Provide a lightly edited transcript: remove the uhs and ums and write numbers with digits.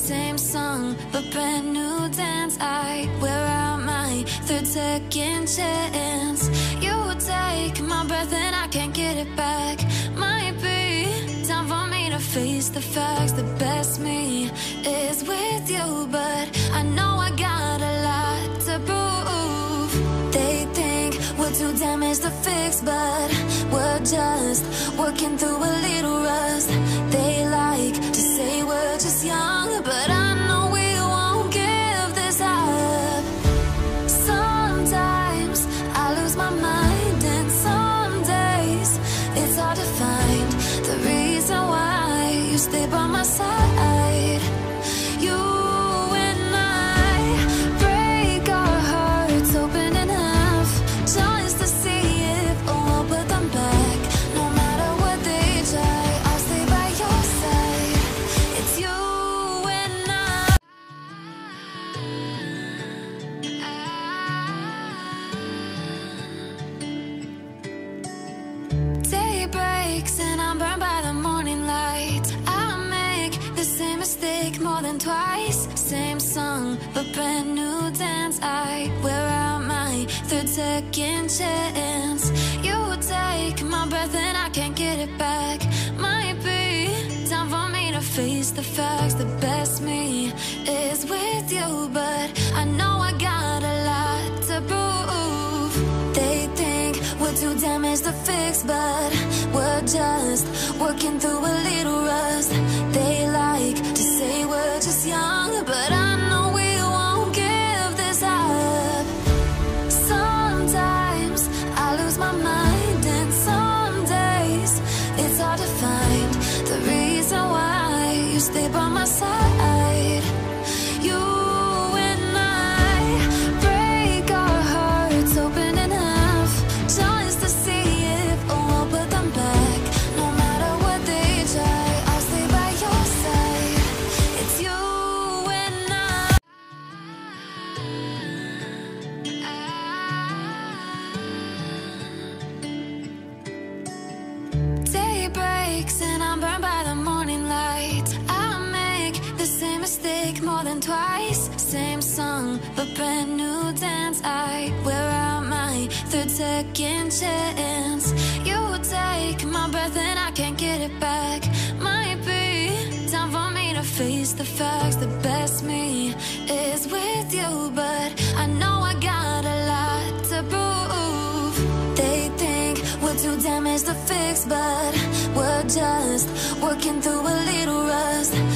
same song, but brand new dance. I wear out my third second chance. You take my breath and I can't get it back. Might be time for me to face the facts. The best me is with you, but I know I got a lot to prove. They think we're too damaged to fix, but we're just working through a little rust. They like to say we're just young, but I know we won't give this up. Sometimes I lose my mind, and some days it's hard to find the reason why you stay by my side. You and I break our hearts open in half, just to see if we'll put them back. No matter what they try, I'll stay by your side. It's you and I. Day breaks and I'm burned by the morning light. I make the same mistake more than twice. Same song, but brand new dance. I wear out my third second chance. You take my breath and I can't get it back. Might be time for me to face the facts. The best me is with you, but I know I got a lot to prove. They think we're too damaged to fix, but we're just working through a little rust. They like to say we're just young, but I know we won't give this up. Sometimes I lose my mind, and some days it's hard to find the reason why you stay by my side. You and I break our hearts open in half, just to see if we'll put them back. No matter what they try, I'll stay by your side. It's you and I. Day breaks and I'm burned by the morning light. I make the same mistake more than twice. Same song, but brand new dance. I wear out my third second chance. You take my breath and I can't get it back. Might be time for me to face the facts. The best me is with you, but I know I got a lot to prove. They think we're too damaged to fix, but we're just working through a little rust.